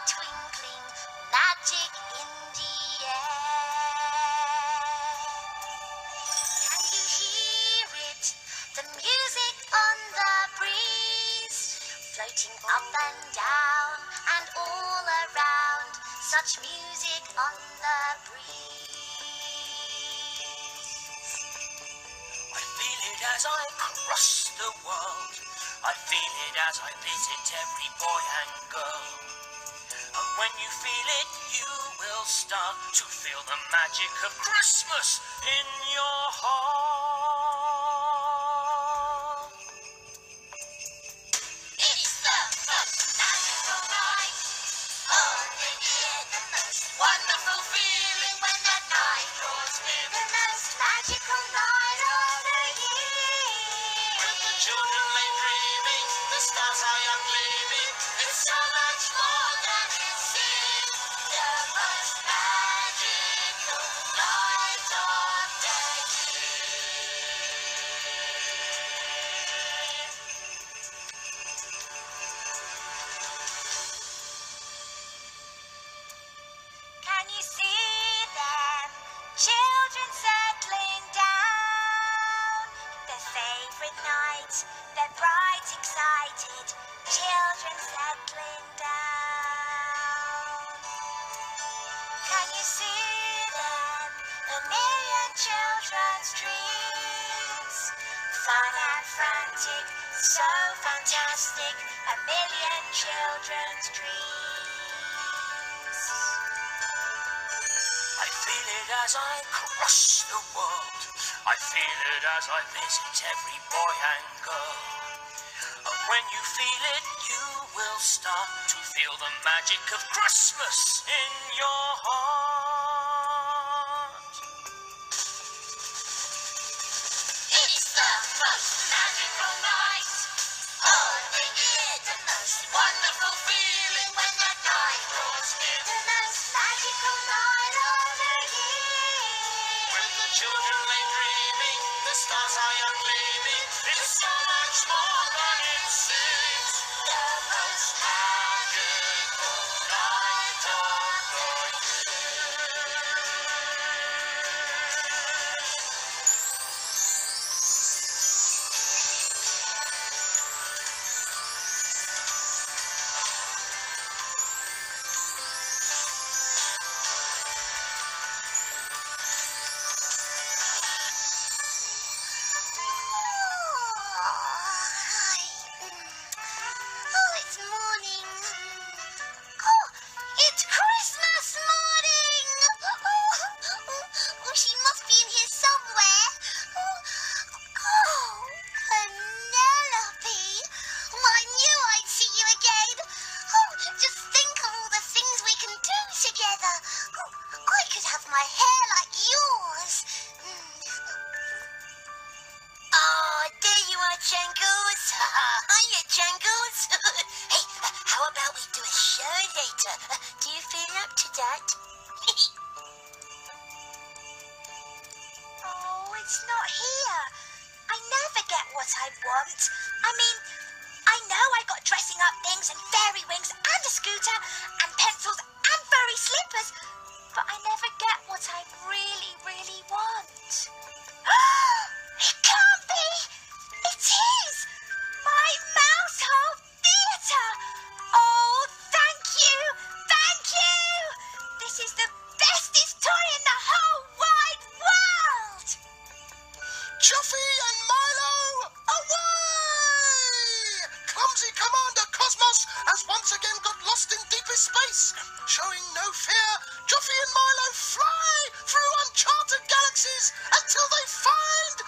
twinkling magic in the air. Can you hear it? The music on the breeze, floating up and down and all around. Such music on the breeze. I feel it as I cross the world. I feel it as I visit every boy and girl. And when you feel it, you will start to feel the magic of Christmas in your heart. It's the most magical night of the year, the most wonderful feeling when that night draws near, the most magical night of the year. When the children lay dreaming, the stars are young gleaming. It's so much more than it seems, the most magical night of the year. Can you see them? Children settling down. Their favorite night, they're bright, excited. Children settling down. Can you see them? A million children's dreams. Fun and frantic, so fantastic. A million children's dreams. I feel it as I cross the world. I feel it as I visit every boy and girl. And when you feel it, you will start to feel the magic of Christmas in your heart. It's the most magical night of the year, the most wonderful feeling when that night draws near, the most magical night of the year. When the children lay dreaming, the stars are young gleaming. It's so much more than it seems. The most magical night of the it's morning. Oh, it's Christmas morning. Oh, she must be in here somewhere. Oh, Penelope. I knew I'd see you again. Oh, just think of all the things we can do together. Oh, I could have my hair like yours. Oh, there you are, Jangles. Hiya, Jangles. Hey, how about we do a show later? Do you feel up to that? Oh, it's not here. I never get what I want. I mean, I know I got dressing up things and fairy wings and a scooter and pencils and furry slippers, but I never get what I really, really want. It can't be! It is! My mouse hole theatre! Oh, thank you! Thank you! This is the bestest toy in the whole wide world! Juffy and Milo, away! Clumsy Commander Cosmos has once again got lost in deepest space. Showing no fear, Juffy and Milo fly through uncharted galaxies until they find